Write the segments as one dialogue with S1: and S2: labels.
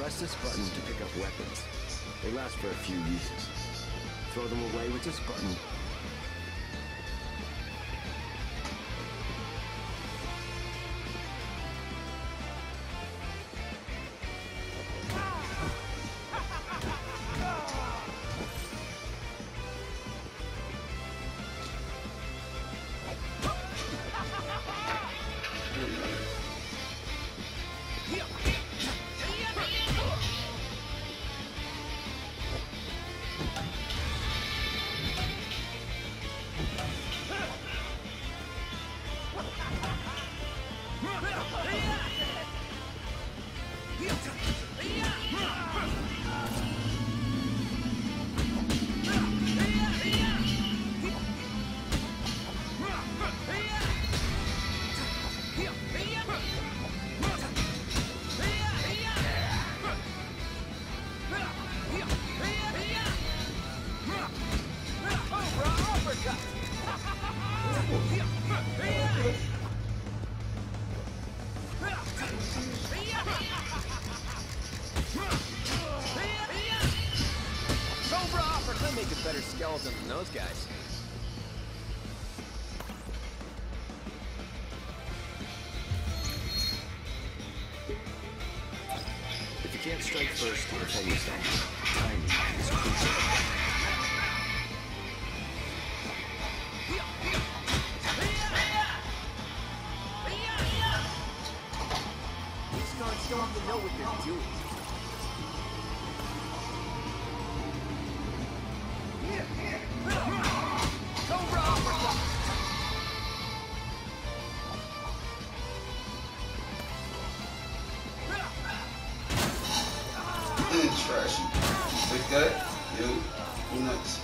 S1: Press this button to pick up weapons. They last for a few uses. Throw them away with this button.
S2: Better skeleton than those guys.
S1: If you can't strike first to defend yourself, timing is crucial.
S2: These guards don't even know what they're doing.
S3: Trashy. Like that? Yo, you nuts.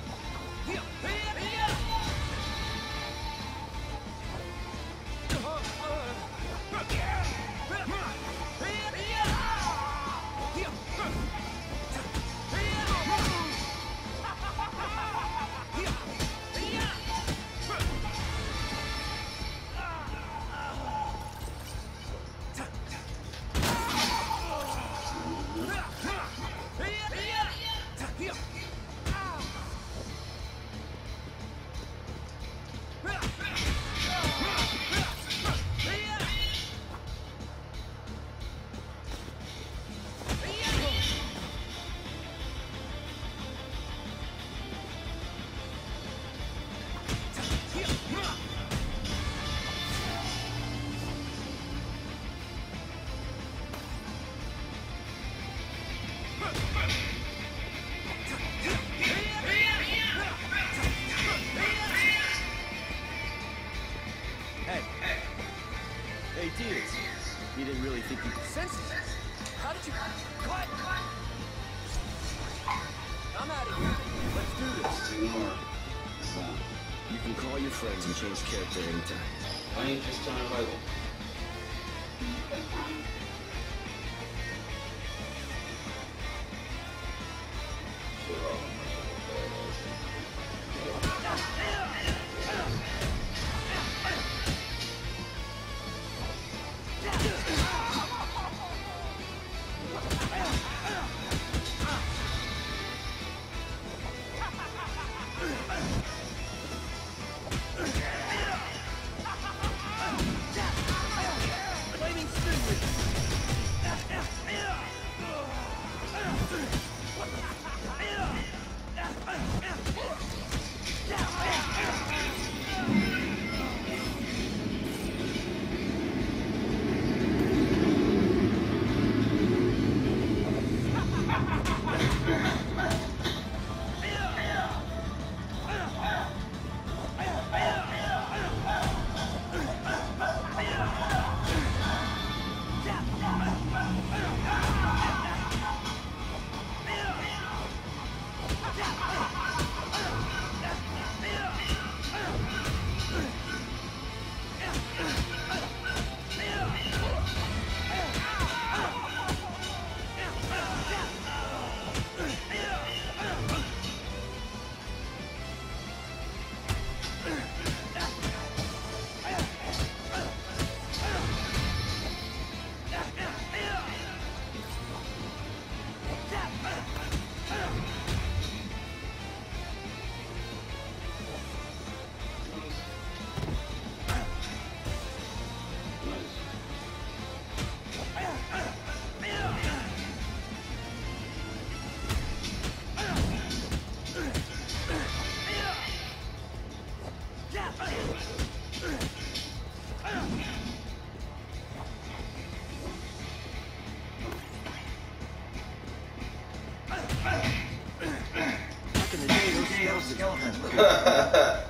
S1: Hey, D.T.M, you didn't really think you could sense it?
S2: How did you... Quiet! I'm out of here. Let's do this.
S3: Two more. So,
S1: You can call your friends and change character anytime.
S3: why ain't you just turn the Bible?
S2: skeleton.